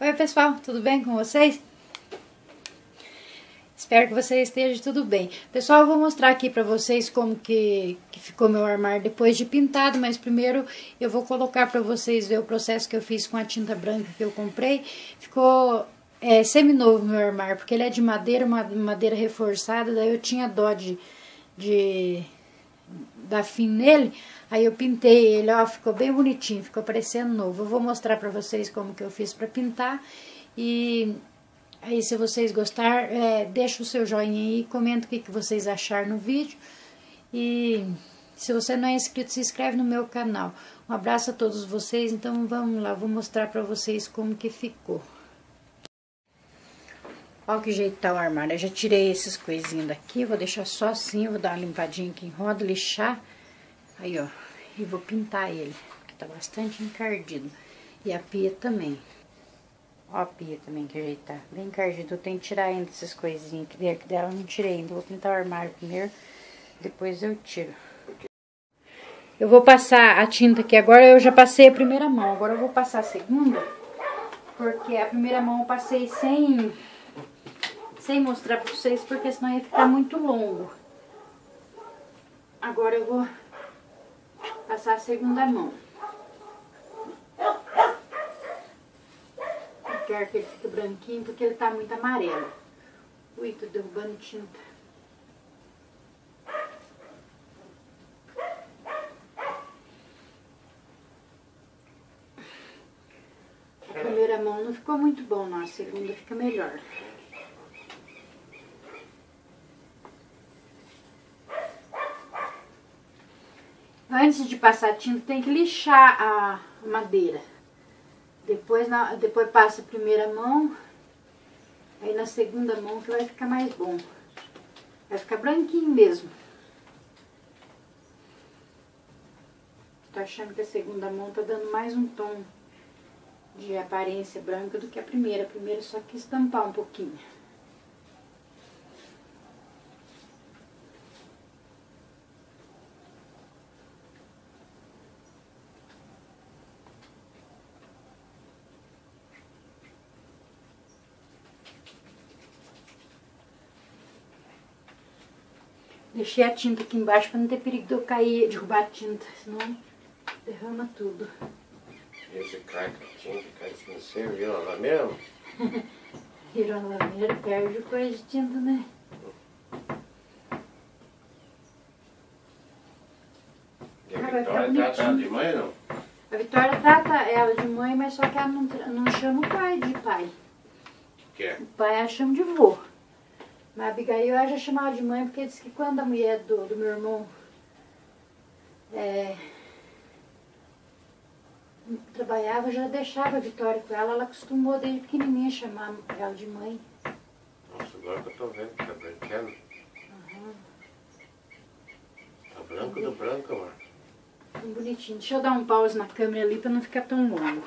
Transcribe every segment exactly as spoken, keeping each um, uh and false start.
Oi pessoal, tudo bem com vocês? Espero que vocês estejam tudo bem. Pessoal, eu vou mostrar aqui pra vocês como que, que ficou meu armário depois de pintado, mas primeiro eu vou colocar pra vocês ver o processo que eu fiz com a tinta branca que eu comprei. Ficou é, seminovo meu armário, porque ele é de madeira, uma madeira reforçada, daí eu tinha dó de, de dar fim nele, aí eu pintei ele, ó, ficou bem bonitinho, ficou parecendo novo. Eu vou mostrar pra vocês como que eu fiz pra pintar e... Aí, se vocês gostaram, é, deixa o seu joinha aí, comenta o que, que vocês acharam no vídeo. E se você não é inscrito, se inscreve no meu canal. Um abraço a todos vocês. Então, vamos lá, vou mostrar pra vocês como que ficou. Olha que jeito tá o armário. Eu já tirei esses coisinhos daqui, vou deixar só assim, vou dar uma limpadinha aqui em roda, lixar. Aí, ó, e vou pintar ele, que tá bastante encardido. E a pia também. Ó a pia também, que jeito tá bem encardido. Eu tenho que tirar ainda essas coisinhas que dela, eu não tirei ainda. Vou pintar o armário primeiro, depois eu tiro. Eu vou passar a tinta aqui agora, eu já passei a primeira mão. Agora eu vou passar a segunda, porque a primeira mão eu passei sem, sem mostrar pra vocês, porque senão ia ficar muito longo. Agora eu vou passar a segunda mão. Quero que ele fique branquinho, porque ele tá muito amarelo. Ui, tô derrubando tinta. A primeira mão não ficou muito bom, não. A segunda fica melhor. Antes de passar a tinta, tem que lixar a madeira. Depois, na, depois passa a primeira mão, aí na segunda mão que vai ficar mais bom. Vai ficar branquinho mesmo. Tô achando que a segunda mão tá dando mais um tom de aparência branca do que a primeira. A primeira só quis estampar um pouquinho. Deixei a tinta aqui embaixo para não ter perigo de eu cair, derrubar a tinta, senão derrama tudo. E você cai com a tinta, cai assim no seu, vira uma lameira? Vira uma lameira, perde coisa de tinta, né? E a ah, Vitória trata ela de mãe, não? A Vitória trata ela de mãe, mas só que ela não, não chama o pai de pai. Que é? O pai ela chama de vô. Mas a Abigail ela já chamava de mãe, porque disse que quando a mulher do, do meu irmão é, trabalhava, já deixava a Vitória com ela. Ela acostumou desde pequenininha a chamar ela de mãe. Nossa, agora que eu tô vendo que tá branqueando. Uhum. Tá branco do branco, mano. Tão bonitinho. Deixa eu dar um pause na câmera ali pra não ficar tão longo.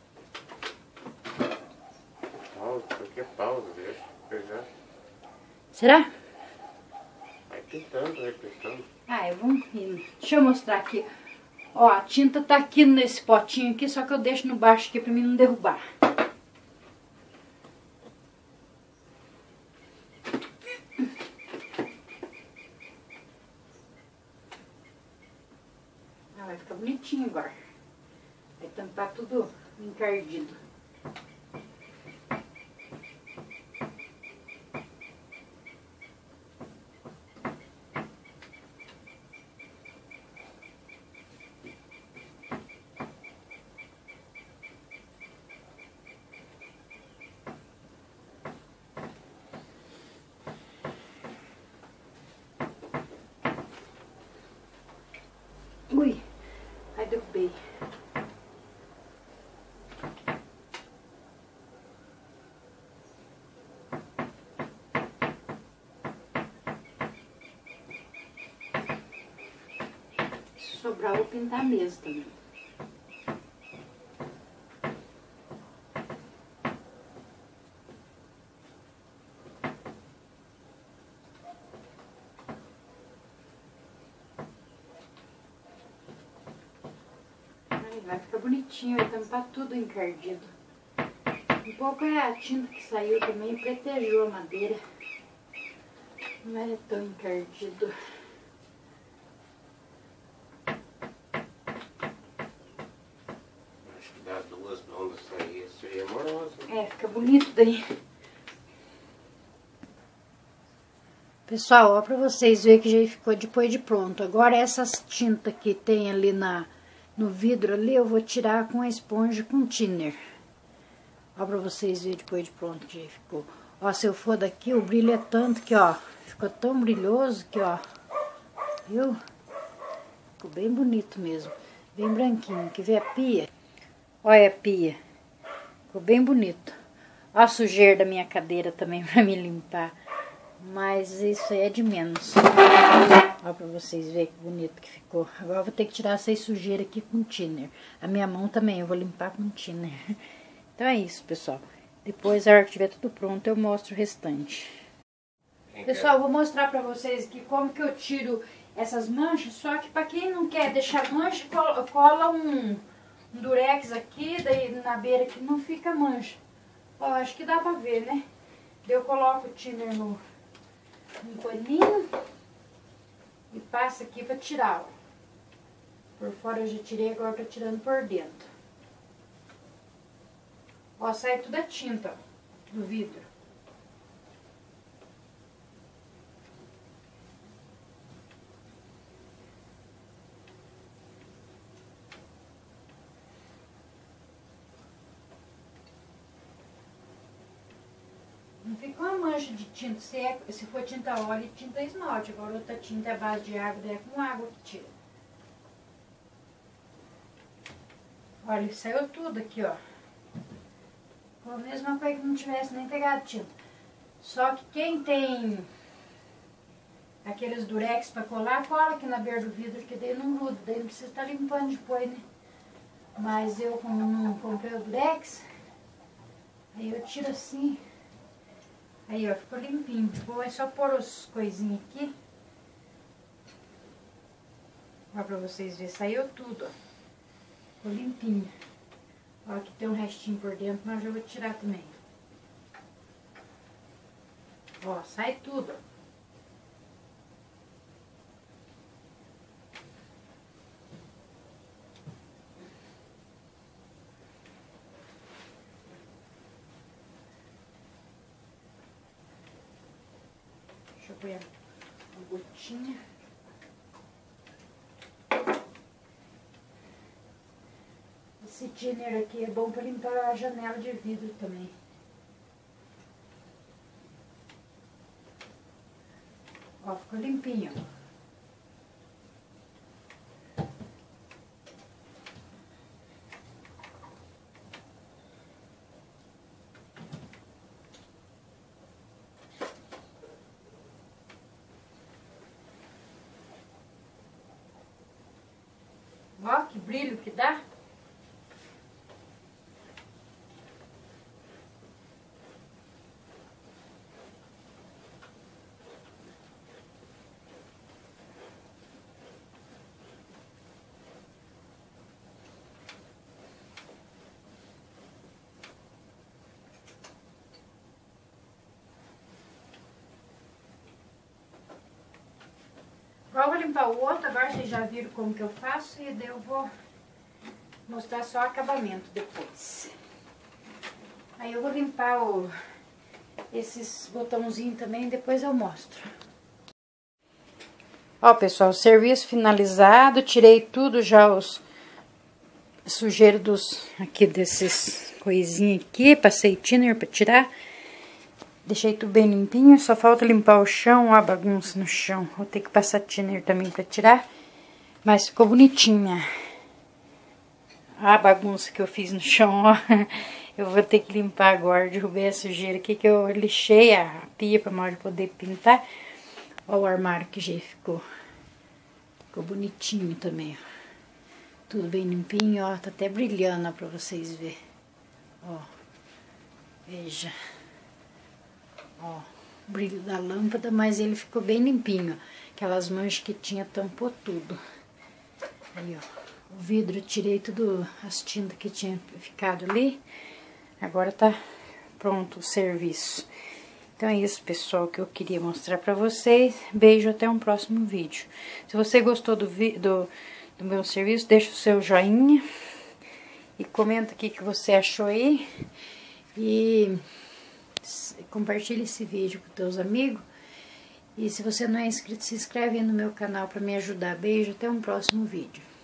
Pausa? Por que pausa? Deixa eu pegar. Será? Vai pintando, vai pintando. Ah, eu vou indo. Deixa eu mostrar aqui. Ó, a tinta tá aqui nesse potinho aqui, só que eu deixo no baixo aqui pra mim não derrubar. Ah, vai ficar bonitinho agora. Vai tampar tudo encardido. Ui, ai derrubei. Se sobrar, eu vou pintar mesmo também. Vai ficar bonitinho, vai tampar tudo encardido. Um pouco é a tinta que saiu também, pretejou a madeira. Não é tão encardido. Acho que dá duas mãos isso aí, seria amoroso. É, fica bonito daí. Pessoal, ó, pra vocês verem que já ficou depois de pronto. Agora essas tintas que tem ali na, no vidro ali, eu vou tirar com a esponja com thinner. Ó, pra vocês verem depois de pronto que já ficou. Ó, se eu for daqui, o brilho é tanto que, ó, ficou tão brilhoso que, ó, viu? Ficou bem bonito mesmo. Bem branquinho. Quer ver a pia? Olha a pia. Ficou bem bonito. Ó a sujeira da minha cadeira também pra me limpar. Mas isso aí é de menos. Ó, pra vocês verem que bonito que ficou. Agora eu vou ter que tirar essa sujeira aqui com thinner. A minha mão também eu vou limpar com thinner. Então é isso, pessoal. Depois, a hora que tiver tudo pronto, eu mostro o restante. Pessoal, eu vou mostrar pra vocês aqui como que eu tiro essas manchas. Só que pra quem não quer deixar mancha, cola um, um durex aqui, daí na beira aqui não fica mancha. Ó, acho que dá pra ver, né? Eu coloco o thinner no... um paninho e passa aqui pra tirar, ó. Por fora eu já tirei, agora tô tirando por dentro. Ó, sai tudo a tinta, ó, do vidro. Não fica uma mancha de tinta, se, é, se for tinta óleo e tinta esmalte. Agora outra tinta é base de água, daí é com água que tira. Olha, saiu tudo aqui, ó. Foi a mesma coisa que não tivesse nem pegado tinta. Só que quem tem aqueles durex pra colar, cola aqui na beira do vidro, que daí não gruda, daí não precisa estar limpando depois, né? Mas eu, como não comprei o durex, aí eu tiro assim. Aí, ó, ficou limpinho. Vou é só pôr as coisinhas aqui. Ó, pra vocês verem, saiu tudo, ó. Ficou limpinho. Ó, aqui tem um restinho por dentro, mas eu vou tirar também. Ó, sai tudo, ó. Deixa eu pôr uma gotinha. Esse thinner aqui é bom para limpar a janela de vidro também. Ó, ficou limpinho. Ó, que brilho que dá. Agora eu vou limpar o outro, agora vocês já viram como que eu faço e daí eu vou mostrar só o acabamento depois. Aí eu vou limpar o, esses botãozinhos também, depois eu mostro. Ó, pessoal, serviço finalizado, tirei tudo já os sujeiros dos, aqui desses coisinhas aqui, passei thinner pra tirar. Deixei tudo bem limpinho, só falta limpar o chão, ó, a bagunça no chão. Vou ter que passar thinner também pra tirar, mas ficou bonitinha. A bagunça que eu fiz no chão, ó. Eu vou ter que limpar agora, derrubei a sujeira aqui que eu lixei a pia pra mais poder pintar. Ó o armário que já ficou. Ficou bonitinho também, ó. Tudo bem limpinho, ó. Tá até brilhando, ó, pra vocês verem. Ó. Veja. Ó. O brilho da lâmpada, mas ele ficou bem limpinho. Aquelas manchas que tinha tampou tudo. Aí, ó. O vidro, eu tirei tudo as tintas que tinha ficado ali. Agora tá pronto o serviço. Então é isso, pessoal, que eu queria mostrar pra vocês. Beijo, até um próximo vídeo. Se você gostou do, do, do meu serviço, deixa o seu joinha. E comenta aqui o que você achou aí. E compartilhe esse vídeo com teus amigos. E se você não é inscrito, se inscreve aí no meu canal para me ajudar. Beijo, até um próximo vídeo.